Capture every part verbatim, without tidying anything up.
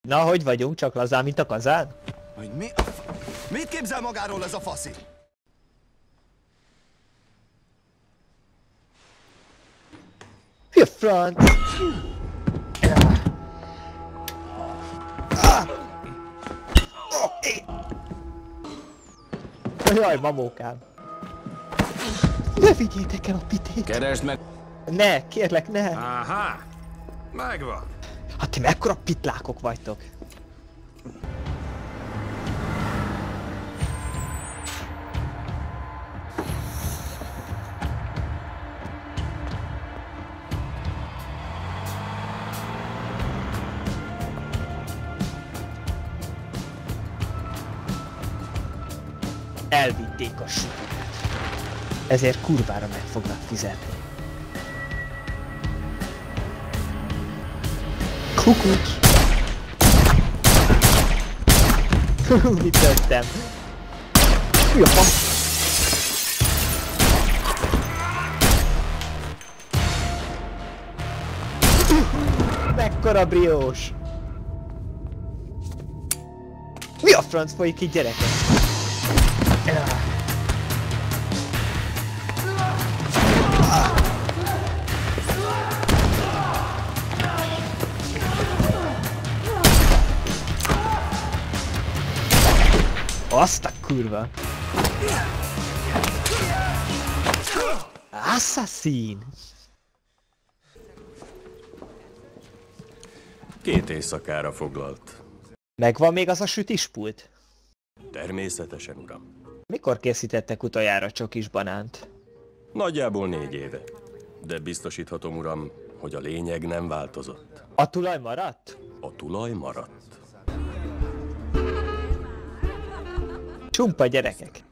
Na, hogy vagyunk? Csak lazán, mint a kazán? Hogy mi a f... Mit képzel magáról ez a faszi? Mi a franc? Jaj, mamókám! Ne vigyétek el a pitét! Keresd meg! Ne, kérlek, ne! Aha! Megvan! Hát ti mekkora pitlákok vagytok! Elvitték a sütüket. Ezért kurvára meg fognak fizetni. Kukucs! Mit tettem? Mi a fasz? Mekkora briós! Mi a franc folyik itt, gyerekek? Azt a kurva! Assassin! Két éjszakára foglalt. Megvan még az a sütispult? Természetesen, uram. Mikor készítettek utoljára csokis banánt? Nagyjából négy éve. De biztosíthatom, uram, hogy a lényeg nem változott. A tulaj maradt? A tulaj maradt. Csumpa gyerekek.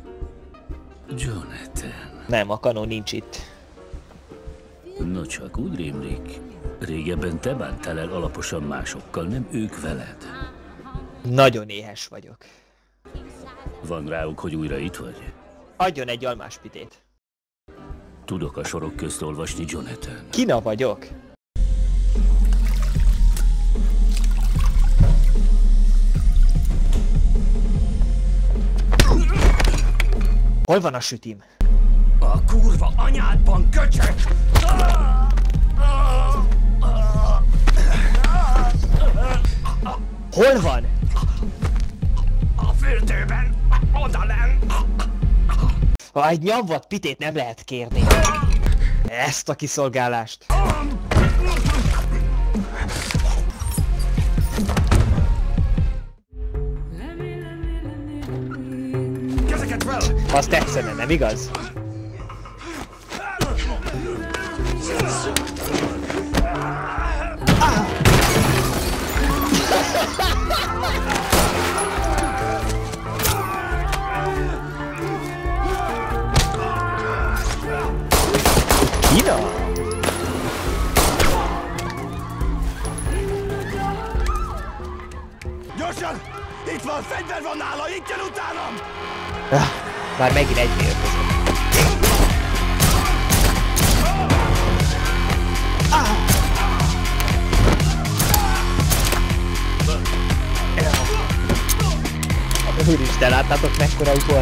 Jonathan. Nem, a kanó nincs itt. No csak úgy rémlik. Régebben te bántál el alaposan másokkal, nem ők veled. Nagyon éhes vagyok. Van ráuk, hogy újra itt vagy? Adjon egy almáspitét. Tudok a sorok közt olvasni, Jonathan. Kina vagyok. Hol van a sütim? A kurva anyádban, köcsök! Hol van? A fürdőben, odalenn! Ha egy nyomvat pitét nem lehet kérni. Ezt a kiszolgálást. Kezeket fel! Azt tetszene, nem igaz? Kina? Gyorsan! Itt van, fegyver van nála, itt jön utánam! Ah, már megint egy mérkőzött. Ah! Úristen, láttátok mekkora ugor?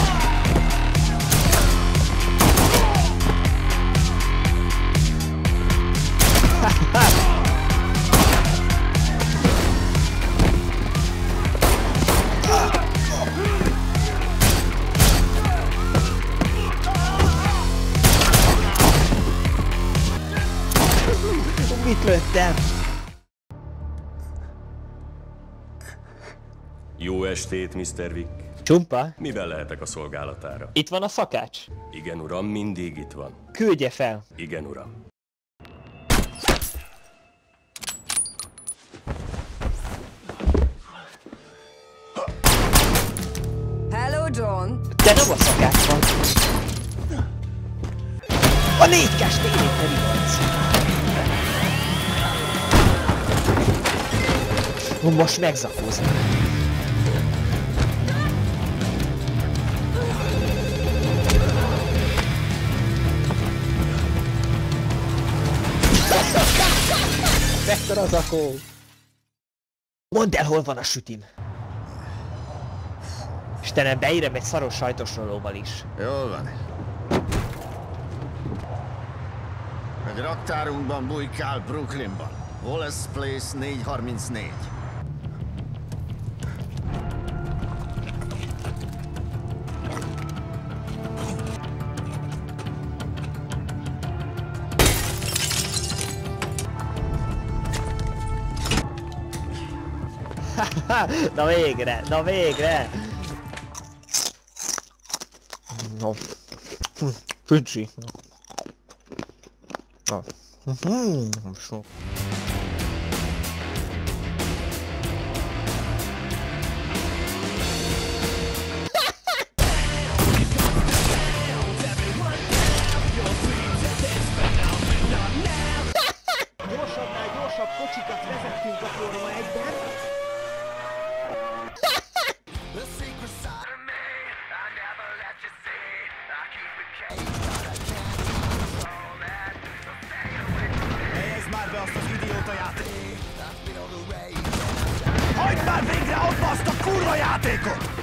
Mit lőttem? Jó estét, miszter Vick. Csumpa? Miben lehetek a szolgálatára? Itt van a szakács. Igen, uram, mindig itt van. Küldje fel. Igen, uram. Hello, John! Te nem a szakács vagy. A négykás tényleg te ribanc. Most megzakózom. Mekkora zakó! Mondd el, hol van a sütim. Istenem, beírem egy szaros sajtosrolóval is. Jól van. Egy raktárunkban bujkál Brooklynban. Wallace Place négy harmincnégy. Na végre, na végre! No. Fücsi. Na. Sok. Gyorsabbnál gyorsabb kocsikat vezettünk a Forma egyben. Helyezd már be azt az idióta játékot! Hagyd már végre abba azt a kurva játékot!